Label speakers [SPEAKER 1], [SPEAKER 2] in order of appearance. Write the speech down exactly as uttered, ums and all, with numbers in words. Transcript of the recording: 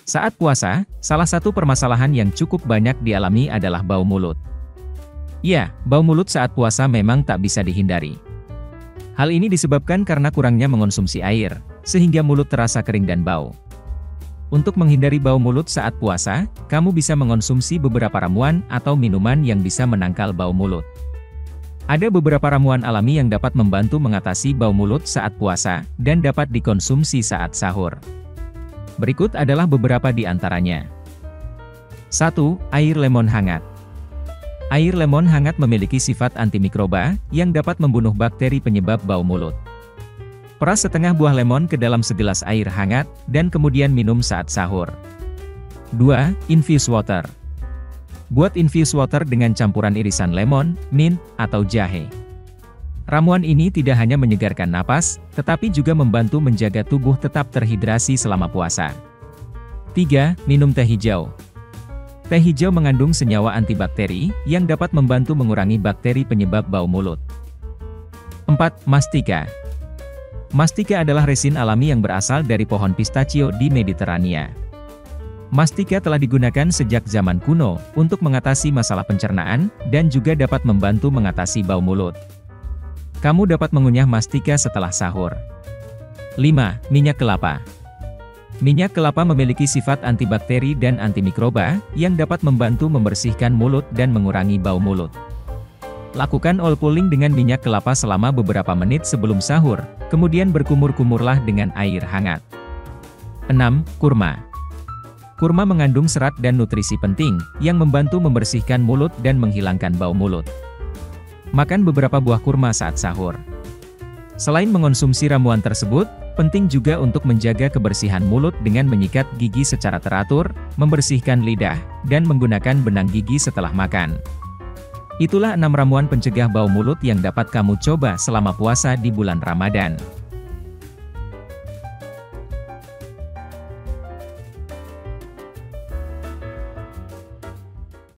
[SPEAKER 1] Saat puasa, salah satu permasalahan yang cukup banyak dialami adalah bau mulut. Ya, bau mulut saat puasa memang tak bisa dihindari. Hal ini disebabkan karena kurangnya mengonsumsi air, sehingga mulut terasa kering dan bau. Untuk menghindari bau mulut saat puasa, kamu bisa mengonsumsi beberapa ramuan atau minuman yang bisa menangkal bau mulut. Ada beberapa ramuan alami yang dapat membantu mengatasi bau mulut saat puasa, dan dapat dikonsumsi saat sahur. Berikut adalah beberapa di antaranya. satu. Air lemon hangat. Air lemon hangat memiliki sifat antimikroba, yang dapat membunuh bakteri penyebab bau mulut. Peras setengah buah lemon ke dalam segelas air hangat, dan kemudian minum saat sahur. dua. Infused water. Buat infused water dengan campuran irisan lemon, mint, atau jahe. Ramuan ini tidak hanya menyegarkan napas, tetapi juga membantu menjaga tubuh tetap terhidrasi selama puasa. tiga. Minum teh hijau. Teh hijau mengandung senyawa antibakteri, yang dapat membantu mengurangi bakteri penyebab bau mulut. empat. Mastika. Mastika adalah resin alami yang berasal dari pohon pistachio di Mediterania. Mastika telah digunakan sejak zaman kuno, untuk mengatasi masalah pencernaan, dan juga dapat membantu mengatasi bau mulut. Kamu dapat mengunyah mastika setelah sahur. lima. Minyak kelapa. Minyak kelapa memiliki sifat antibakteri dan antimikroba, yang dapat membantu membersihkan mulut dan mengurangi bau mulut. Lakukan oil pulling dengan minyak kelapa selama beberapa menit sebelum sahur, kemudian berkumur-kumurlah dengan air hangat. enam. Kurma. Kurma mengandung serat dan nutrisi penting, yang membantu membersihkan mulut dan menghilangkan bau mulut. Makan beberapa buah kurma saat sahur. Selain mengonsumsi ramuan tersebut, penting juga untuk menjaga kebersihan mulut dengan menyikat gigi secara teratur, membersihkan lidah, dan menggunakan benang gigi setelah makan. Itulah enam ramuan pencegah bau mulut yang dapat kamu coba selama puasa di bulan Ramadan.